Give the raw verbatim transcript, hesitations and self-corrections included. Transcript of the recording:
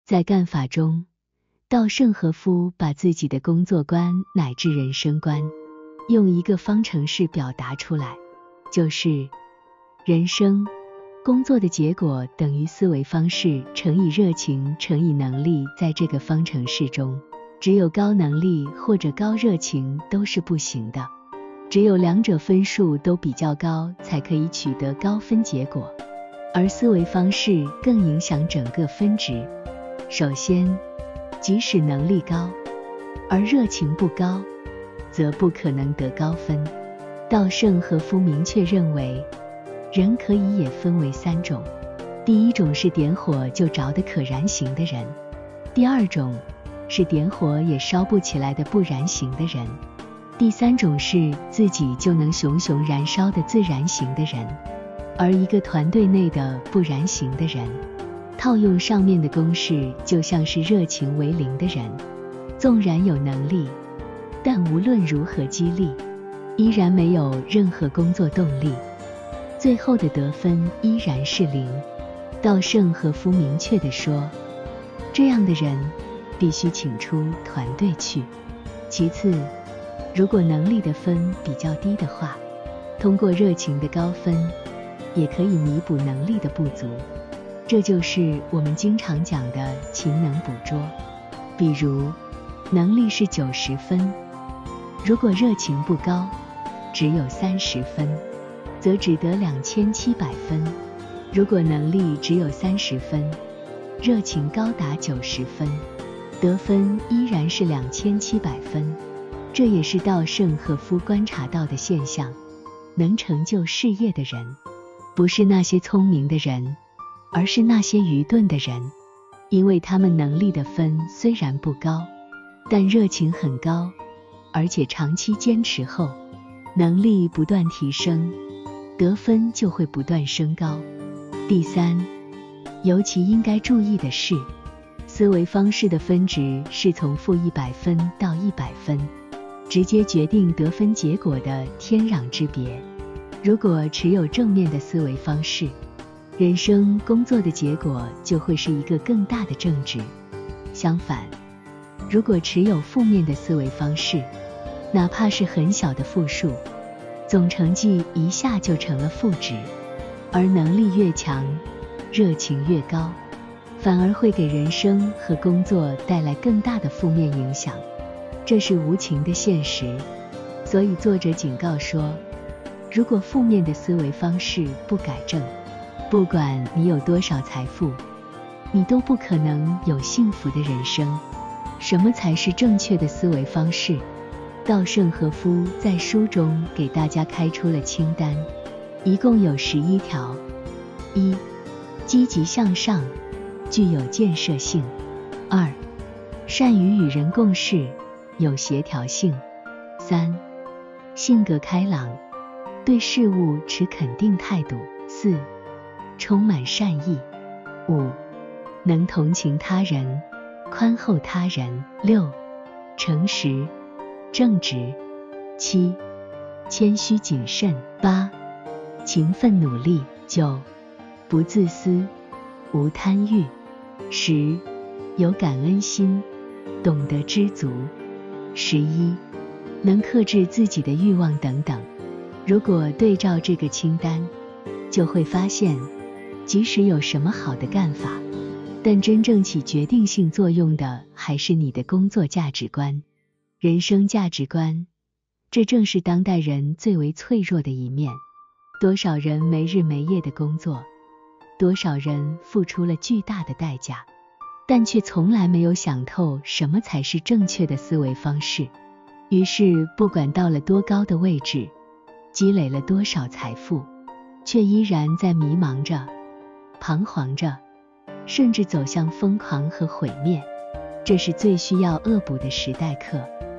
在干法中，稻盛和夫把自己的工作观乃至人生观用一个方程式表达出来，就是人生工作的结果等于思维方式乘以热情乘以能力。在这个方程式中，只有高能力或者高热情都是不行的，只有两者分数都比较高才可以取得高分结果，而思维方式更影响整个分值。首先，即使能力高，而热情不高，则不可能得高分。稻盛和夫明确认为，人可以也分为三种，第一种是点火就着的可燃型的人，第二种是点火也烧不起来的不燃型的人，第三种是自己就能熊熊燃烧的自燃型的人。而一个团队内的不燃型的人，套用上面的公式，就像是热情为零的人，纵然有能力，但无论如何激励，依然没有任何工作动力，最后的得分依然是零。稻盛和夫明确地说，这样的人必须请出团队去。其次，如果能力的分比较低的话，通过热情的高分也可以弥补能力的不足，这就是我们经常讲的勤能补拙。比如能力是九十分，如果热情不高，只有三十分，则只得两千七百分。如果能力只有三十分，热情高达九十分，得分依然是两千七百分。这也是稻盛和夫观察到的现象，能成就事业的人，不是那些聪明的人，而是那些愚钝的人，因为他们能力的分虽然不高，但热情很高，而且长期坚持后，能力不断提升，得分就会不断升高。第三，尤其应该注意的是，思维方式的分值是从负一百分到一百分，直接决定得分结果的天壤之别。如果持有正面的思维方式，人生工作的结果就会是一个更大的正值。相反，如果持有负面的思维方式，哪怕是很小的负数，总成绩一下就成了负值。而能力越强，热情越高，反而会给人生和工作带来更大的负面影响，这是无情的现实。所以作者警告说，如果负面的思维方式不改正，不管你有多少财富，你都不可能有幸福的人生。什么才是正确的思维方式？稻盛和夫在书中给大家开出了清单，一共有十一条。一、积极向上，具有建设性。二、善于与人共事，有协调性。三、性格开朗，对事物持肯定态度。四、充满善意。五、能同情他人，宽厚他人。六、诚实正直。七、谦虚谨慎。八、勤奋努力。九、不自私，无贪欲。十、有感恩心，懂得知足。十一、能克制自己的欲望等等。如果对照这个清单，就会发现，即使有什么好的干法，但真正起决定性作用的还是你的工作价值观、人生价值观。这正是当代人最为脆弱的一面。多少人没日没夜的工作，多少人付出了巨大的代价，但却从来没有想透什么才是正确的思维方式。于是不管到了多高的位置，积累了多少财富，却依然在迷茫着、彷徨着，甚至走向疯狂和毁灭。这是最需要恶补的时代课。